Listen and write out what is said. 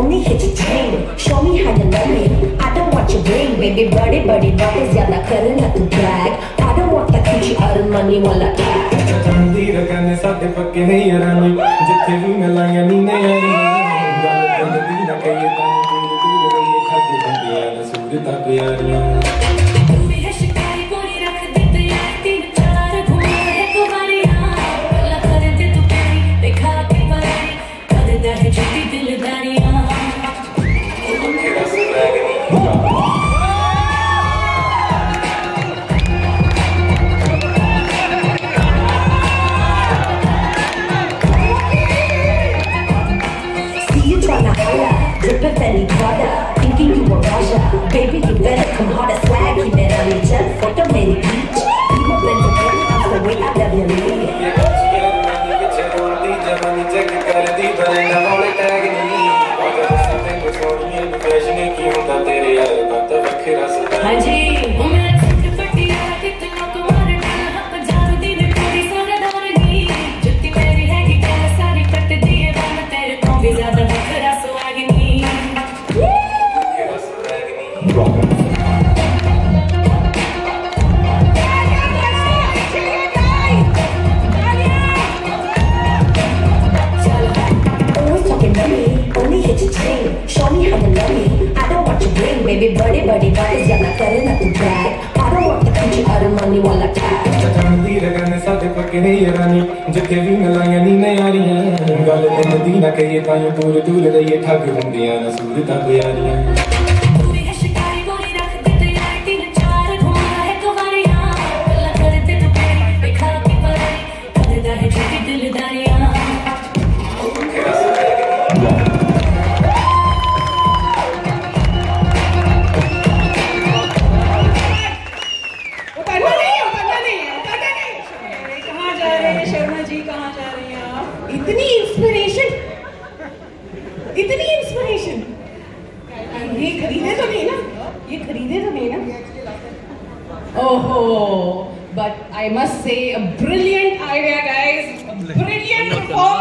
only hit your chain. Show me how you love me. I don't want your ring, baby. Body बातें ज़्यादा करना तू brag. I don't want that coochie और money वाला tag. चांदी रखने साथे पक्के नहीं रानी, जिथे भी मिलाया नी ने यारी. गाल गंदी ना कहिए तानी दूर दूर रहिए खाके बंदियां न सूरता प्यारियां. Drippin' belly brother, thinking you a Russia. Baby, you better come harder, swag, keep it on your chest. Photo many beach, people blend together, that's the way I love you, lady. हाँ जी, show me how you love me. I don't want your ring, baby. Body बातें ज़्यादा करना तू brag. I don't want the coochie और money वाला tag. चांदी रखने साथे पक्के नहीं रानी, जिथे भी मिलाया नी ने यारियां. गाल गंदी ना कहिए तानी दूर दूर रहिए खाके बंदियां न सूरता प्यारियां. शर्मा जी कहाँ जा रही हैं आप? इतनी इंस्पिरेशन ये खरीदे तो नहीं ना? ओहो, but I must say a brilliant idea, guys. A brilliant performance.